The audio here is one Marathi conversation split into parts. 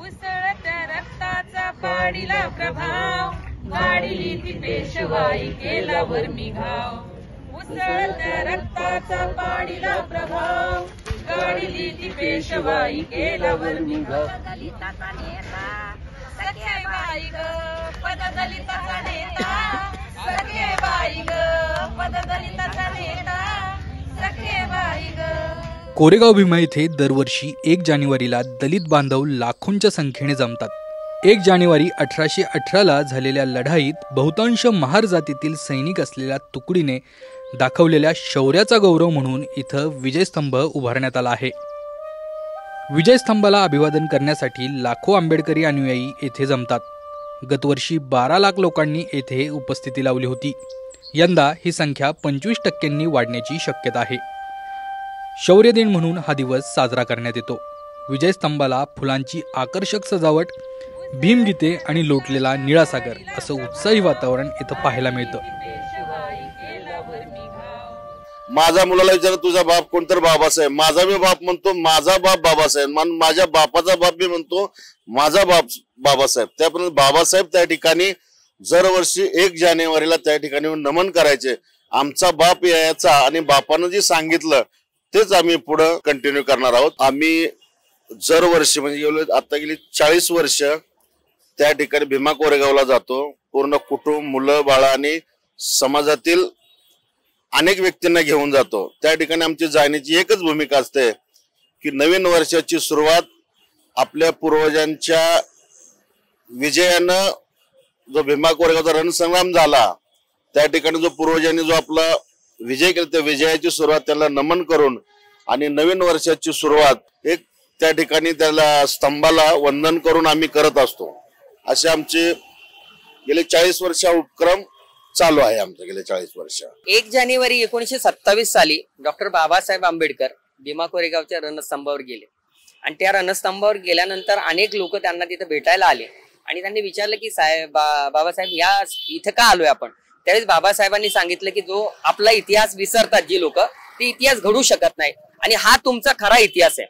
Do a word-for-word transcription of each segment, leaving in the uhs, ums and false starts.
उसळत्या रक्ताचा पाडीला प्रभाव, गाडीली ती पेशवाई केला वर्मी घाव। उसळत्या रक्ताचा पाडीला प्रभाव, गाडीली ती पेशवाई केला वर्मी घाव। दलिताचा नेता सखे बाई ग, पद दलिताचा नेता सखे बाई ग, पद दलिताचा नेता सखे बाई ग। कोरेगाव भीमा येथे दरवर्षी एक जानेवारीला दलित बांधव लाखोंच्या संख्येने जमतात। एक जानेवारी अठराशे अठराला झालेल्या लढाईत बहुतांश महार जातीतील सैनिक असलेल्या तुकडीने दाखवलेल्या शौर्याचा गौरव म्हणून इथं विजयस्तंभ उभारण्यात आला आहे। विजयस्तंभाला अभिवादन करण्यासाठी लाखो आंबेडकरी अनुयायी येथे जमतात। गतवर्षी बारा लाख लोकांनी येथे उपस्थिती लावली होती। यंदा ही संख्या पंचवीस टक्क्यांनी वाढण्याची शक्यता आहे। शौर्य दिन म्हणून हा दिवस साजरा करण्यात येतो। विजयस्तंभाला फुलांची आकर्षक सजावट, भीमगीते आणि लोटलेला निळा सागर असं उत्साही वातावरण इथं पाहायला मिळतं। माझ्या मुलाला विचार तुझा बाप कोण, तर बाबासाहेब। माझा बी बाप म्हणतो माझा बाप बाबासाहेब, माझ्या बापाचा बाप बी म्हणतो माझा बाप बाबासाहेब। त्यापर्यंत बाबासाहेब त्या ठिकाणी दरवर्षी एक जानेवारीला त्या ठिकाणी नमन करायचे। आमचा बाप यायचा आणि बापानं जे सांगितलं तेच आम्ही पुढे कंटिन्यू करणार आहोत। आम्ही दरवर्षी म्हणजे आता गेली चाळीस वर्ष त्या ठिकाणी भीमा कोरेगावला जातो। पूर्ण कुटुंब, मुलं बाळ आणि समाजातील अनेक व्यक्तींना घेऊन जातो। त्या ठिकाणी आमची जाण्याची एकच भूमिका असते की नवीन वर्षाची सुरुवात आपल्या पूर्वजांच्या विजयानं, जो भीमा कोरेगावचा रणसंग्राम झाला त्या ठिकाणी जो पूर्वजांनी जो आपला विजय केला त्या विजयाची सुरुवात त्याला नमन करून आणि नवीन वर्षाची सुरुवात एक त्या ठिकाणी त्याला स्तंभाला वंदन करून आम्ही करत असतो। असे आमचे गेले चाळीस वर्ष उपक्रम चालू आहे आमचं गेले चाळीस वर्ष। एक जानेवारी एकोणीसशे सत्तावीस साली डॉक्टर बाबासाहेब आंबेडकर भीमा कोरेगावच्या रणस्तंभावर गेले आणि त्या रणस्तंभावर गेल्यानंतर अनेक लोक त्यांना तिथे भेटायला आले आणि त्यांनी विचारलं की साहेब बा, बाबासाहेब या इथं का आलोय आपण। त्यावेळेस बाबासाहेबांनी सांगितलं की जो आपला इतिहास विसरतात जी लोक, ते इतिहास घडू शकत नाही आणि हा तुमचा खरा इतिहास आहे।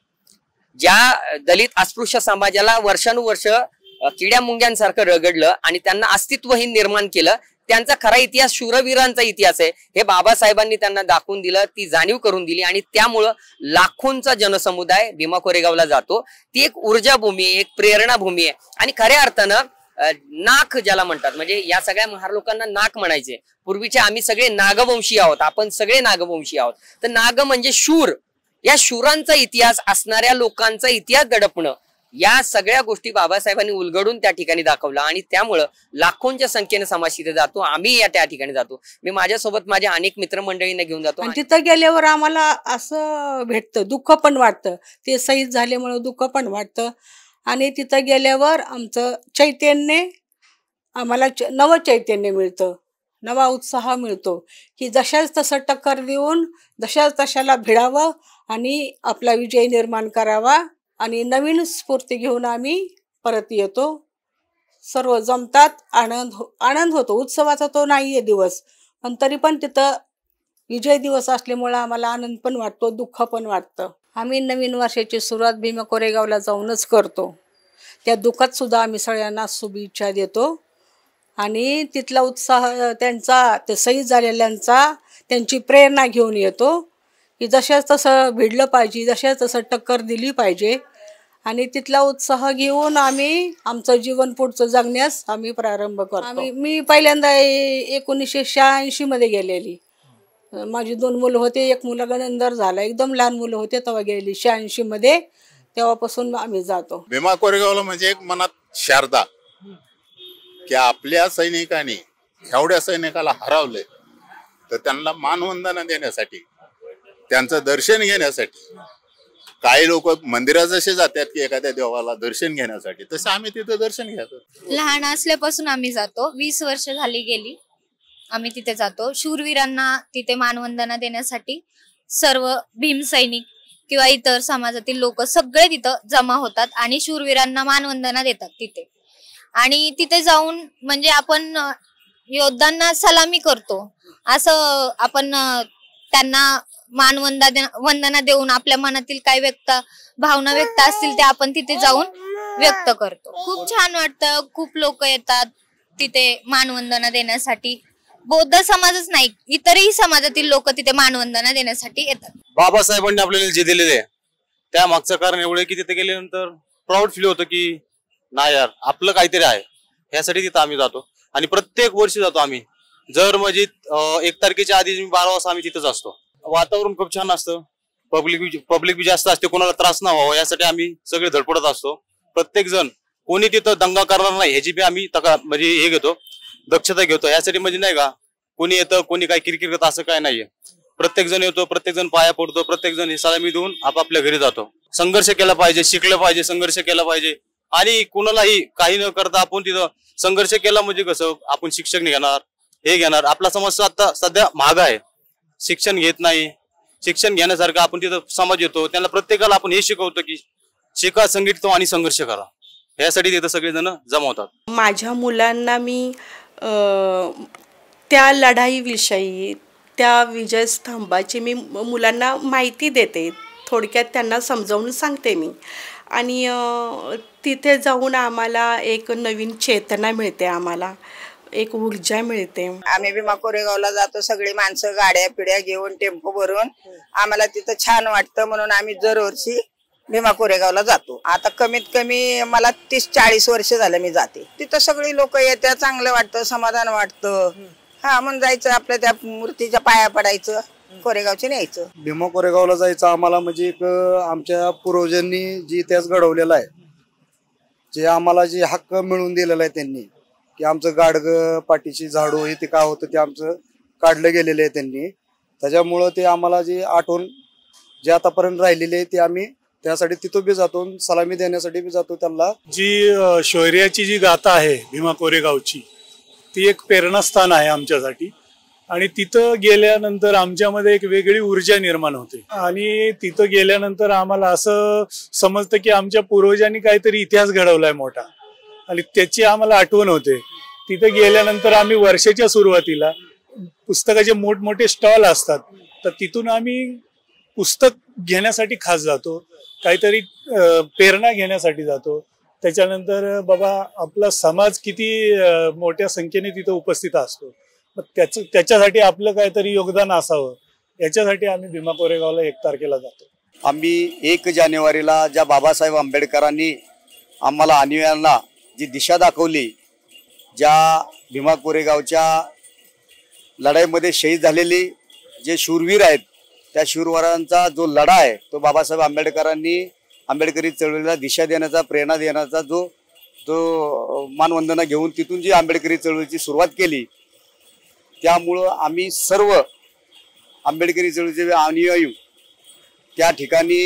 ज्या दलित अस्पृश्य समाजाला वर्षानुवर्ष किड्या मुंग्यांसारखं रगडलं आणि त्यांना अस्तित्वहीन निर्माण केलं, त्यांचा खरा इतिहास शूरवीरांचा इतिहास आहे हे बाबासाहेबांनी त्यांना दाखवून दिलं, ती जाणीव करून दिली आणि त्यामुळं लाखोंचा जनसमुदाय भीमा कोरेगावला जातो। ती एक ऊर्जा भूमी आहे, एक प्रेरणा भूमी आहे आणि खऱ्या अर्थानं नाक ज्याला म्हणतात, म्हणजे या सगळ्या महार लोकांना नाक म्हणायचे। पूर्वीचे आम्ही सगळे नागवंशी आहोत, आपण सगळे नागवंशी आहोत। तर नाग म्हणजे शूर, या शूरांचा इतिहास असणाऱ्या लोकांचा इतिहास दडपणं, या सगळ्या गोष्टी बाबासाहेबांनी उलगडून त्या ठिकाणी दाखवलं आणि त्यामुळं लाखोंच्या संख्येने समाज तिथे जातो। आम्ही या त्या ठिकाणी जातो। मी माझ्यासोबत माझ्या अनेक मित्रमंडळींना घेऊन जातो आणि तिथं गेल्यावर आम्हाला असं भेटतं, दुःख पण वाटतं। ते शहीद झाल्यामुळे दुःख पण वाटतं आणि तिथं गेल्यावर आमचं चैतन्य, आम्हाला नव चैतन्य मिळतं, नवा उत्साह मिळतो की जशाच तसं टक्कर देऊन जशाच तशाला भिडावं आणि आपला विजय निर्माण करावा आणि नवीन स्फूर्ती घेऊन आम्ही परत येतो। सर्व जमतात, आनंद हो आनंद होतो। उत्सवाचा तो नाही आहे दिवस, पण तरी पण तिथं विजय दिवस असल्यामुळं आम्हाला आनंद पण वाटतो, दुःख पण वाटतं। आम्ही नवीन वर्षाची सुरुवात भीमा कोरेगावला जाऊनच करतो। त्या दुःखात सुद्धा आम्ही सगळ्यांना शुभेच्छा देतो आणि तिथला उत्साह त्यांचा, ते शहीद झालेल्यांचा, त्यांची प्रेरणा घेऊन येतो की जशाच तसं भिडलं पाहिजे, जशाच तसं टक्कर दिली पाहिजे आणि तिथला उत्साह घेऊन आम्ही आमचं जीवन पुढचं जगण्यास आम्ही प्रारंभ करतो। आम्ही मी पहिल्यांदा एकोणीसशे शहाऐंशी मध्ये गेलेली, माझी दोन मुलं होते, एक मुलगा नंतर झाला, एकदम लहान मुलं होते तेव्हा गेलेली शहाऐंशी मध्ये। तेव्हापासून आम्ही जातो। भीमा कोरेगावला म्हणजे एक मनात शारदा की आपल्या सैनिकांनी एवढ्या सैनिकाला हरवले तर त्यांना मानवंदना देण्यासाठी, त्यांचं दर्शन घेण्यासाठी, काही लोक मंदिरात जसे जातात की एखाद्या देवाला दर्शन घेण्यासाठी, तसं आम्ही तिथे दर्शन घेतो। लहान असल्यापासून आम्ही जातो, वीस वर्ष झाली गेली आम्ही तिथे जातो। शूरवीरांना तिथे मानवंदना देण्यासाठी सर्व भीम सैनिक किंवा इतर समाजातील लोक सगळे तिथं जमा होतात आणि शूरवीरांना मानवंदना देतात तिथे। आणि तिथे जाऊन म्हणजे आपण योद्धांना सलामी करतो, असं आपण त्यांना मानवंदना वंदना देऊन आपल्या मनातील काय व्यक्त भावना व्यक्त असतील ते आपण तिथे जाऊन व्यक्त करतो. खूप छान वाटतं. खूप लोक येतात तिथे मानवंदना देण्यासाठी. बौद्ध समाजच नाही, इतरही समाजातील लोक तिथे मानवंदना देण्यासाठी येतात. बाबासाहेबांनी आपल्याला जे दिलेले आहे त्या मागचं कारण एवढं की तिथे गेल्यानंतर प्राऊड फील होतं की नाही यार आपलं काहीतरी आहे, ह्यासाठी तिथं आम्ही जातो. आणि प्रत्येक वर्षी जातो आम्ही. जर म्हणजे एक तारखेच्या आधी बारा वाजता आम्ही तिथंच असतो. वातावरण खूप छान असतं. पब्लिक पब्लिक बी जास्त असते, कोणाला त्रास न व्हावा यासाठी आम्ही सगळे धडपडत असतो. प्रत्येक जण कोणी तिथं दंगा करणार नाही ह्याची बी आम्ही तका म्हणजे हे घेतो, दक्षता घेतो. यासाठी म्हणजे नाही का कोणी येतं कोणी काय किरकिर करतं असं काय नाहीये. प्रत्येक जण येतो, प्रत्येक जण पाया पडतो, प्रत्येक जण सलामी देऊन आपापल्या घरी जातो. संघर्ष केला पाहिजे, शिकलं पाहिजे, संघर्ष केला पाहिजे. आणि कुणालाही काही न करता आपण तिथं संघर्ष केला म्हणजे कसं आपण शिक्षण घेणार, हे घेणार. आपला समाज आता सध्या महाग आहे, शिक्षण घेत नाही. शिक्षण घेण्यासारखं आपण तिथं समाज येतो, त्यांना प्रत्येकाला आपण हे शिकवतो की शिका, संघटित आणि संघर्ष करा. यासाठी तिथं सगळेजण जमवतात. माझ्या मुलांना मी त्या लढाईविषयी, त्या विजयस्तंभाची मी मुलांना माहिती देते. थोडक्यात त्यांना समजावून सांगते मी. आणि तिथे जाऊन आम्हाला एक नवीन चेतना मिळते, आम्हाला एक ऊर्जा मिळते. आम्ही भीमा कोरेगावला जातो, सगळी माणसं गाड्या पिढ्या घेऊन टेम्पो भरून. आम्हाला तिथं छान वाटतं म्हणून आम्ही दरवर्षी भीमा कोरेगावला जातो. आता कमीत कमी मला तीस चाळीस वर्ष झालं मी जाते. तिथं सगळी लोक येतात, चांगलं वाटतं, समाधान वाटतं. हा म्हणून जायचं, आपल्या त्या मूर्तीच्या पाया पडायचं, कोरेगावचे न्यायचं. भीमा कोरेगावला जायचं आम्हाला म्हणजे एक आमच्या पूर्वजांनी जी इतिहास घडवलेला आहे, जे आम्हाला जे हक्क मिळवून दिलेला आहे त्यांनी, की आमचं गाडगं पाठीची झाडू हे ते काय होतं ते आमचं काढलं गेलेलं आहे त्यांनी. त्याच्यामुळं ते आम्हाला जे आठवण जे आतापर्यंत राहिलेली आहे ते आम्ही त्यासाठी तिथं बी जातो, सलामी देण्यासाठी बी जातो त्यांना. जी शौर्याची जी गाथा आहे भीमा कोरेगावची, ती एक प्रेरणास्थान आहे आमच्यासाठी. आणि तिथं गेल्यानंतर आमच्यामध्ये एक वेगळी ऊर्जा निर्माण होते. आणि तिथं गेल्यानंतर आम्हाला असं समजतं की आमच्या पूर्वजांनी काहीतरी इतिहास घडवलाय मोठा, आणि त्याची आम्हाला आठवण होते. तिथे गेल्यानंतर आम्ही वर्षाच्या सुरुवातीला पुस्तकाचे मोठमोठे स्टॉल असतात, तर तिथून आम्ही पुस्तक घेण्यासाठी खास जातो, काहीतरी प्रेरणा घेण्यासाठी जातो. त्याच्यानंतर बाबा आपला समाज किती मोठ्या संख्येने तिथं उपस्थित असतो, त्याच त्याच्यासाठी आपलं काहीतरी योगदान असावं, याच्यासाठी आम्ही भीमा कोरेगावला एक तारखेला जातो. आम्ही एक जानेवारीला ज्या बाबासाहेब आंबेडकरांनी आम्हाला अनुयायांना जी दिशा दाखवली, ज्या भीमा कोरेगावच्या लढाईमध्ये शहीद झालेले जे शूरवीर आहेत, त्या शूरवीरांचा जो लढा आहे तो बाबासाहेब आंबेडकरांनी आंबेडकरी चळवळीला दिशा देण्याचा, प्रेरणा देण्याचा जो जो मानवंदना घेऊन तिथून जी आंबेडकरी चळवळीची सुरुवात केली, त्यामुळं आम्ही सर्व आंबेडकरी चळवळीचे अनुयायी त्या ठिकाणी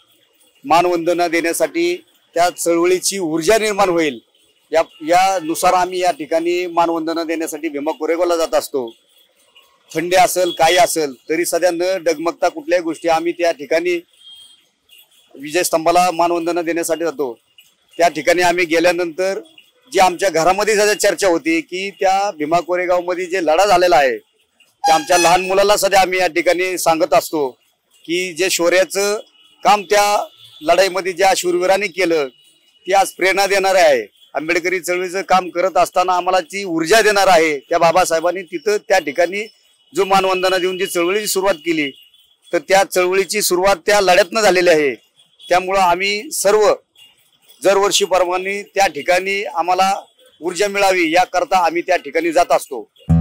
मानवंदना देण्यासाठी, त्या चळवळीची ऊर्जा निर्माण होईल या यानुसार आम्ही या ठिकाणी मानवंदना देण्यासाठी भीमा कोरेगावला जात असतो. थंडी असेल काही असेल तरी सध्या न डगमगता कुठल्याही गोष्टी आम्ही त्या ठिकाणी विजयस्तंभाला मानवंदना देण्यासाठी जातो. त्या ठिकाणी आम्ही गेल्यानंतर जी आमच्या घरामध्ये सध्या चर्चा होती की त्या भीमा कोरेगावमध्ये जे लढा झालेला आहे, त्या आमच्या लहान मुलाला सध्या आम्ही या ठिकाणी सांगत असतो की जे शौर्याचं काम त्या लढाईमध्ये ज्या शूरवीरांनी केलं ती आज प्रेरणा देणार आहे. आंबेडकरी चळवळीचं काम करत असताना आम्हाला ती ऊर्जा देणार आहे. त्या बाबासाहेबांनी तिथं त्या ठिकाणी जो मानवंदना देऊन जी चळवळीची सुरुवात केली, तर त्या चळवळीची सुरुवात त्या लढ्यातनं झालेली आहे. त्यामुळं आम्ही सर्व दरवर्षीप्रमाणे त्या ठिकाणी आम्हाला ऊर्जा मिळावी याकरता आम्ही त्या ठिकाणी जात असतो.